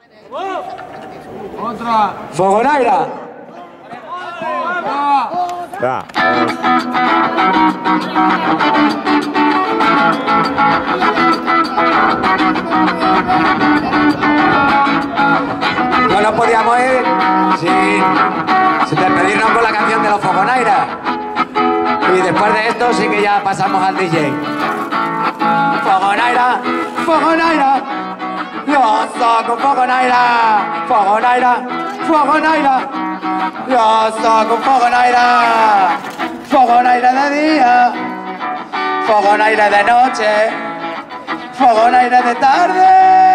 Otra. Fogonaira. Ya. No nos podíamos ir sin despedirnos con la canción de los Fogonaira. Y después de esto sí que ya pasamos al DJ. Fogonaira, Fogonaira, yo soy Fogonaira, Fogonaira, Fogonaira, yo soy Fogonaira, Fogonaira de día, Fogonaira de noche, Fogonaira de tarde.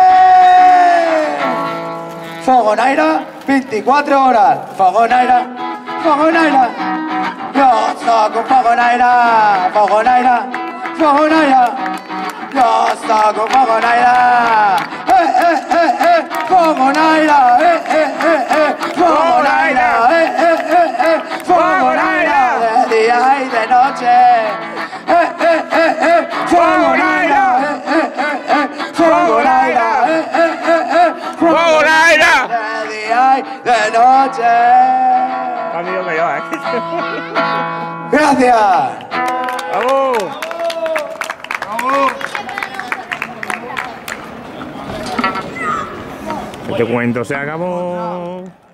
Fogonaira, 24 horas. Fogonaira, Fogonaira. Yo soy Fogonaira, Fogonaira, Fogonaira. Yo soy Fogonaira. Fogonaira, Fogonaira, Fogonaira. De día y de noche. Fogonaira, Fogonaira, ¡Fogonaira! de día y de noche. Amigo que yo, Gracias. ¡Vamos! Este cuento se acabó.